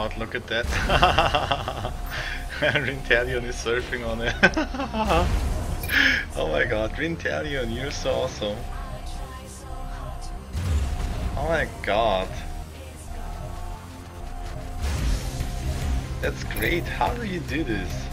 god, look at that. Rintelion is surfing on it. Oh my god, Rintelion, you're so awesome. Oh my god. That's great, how do you do this?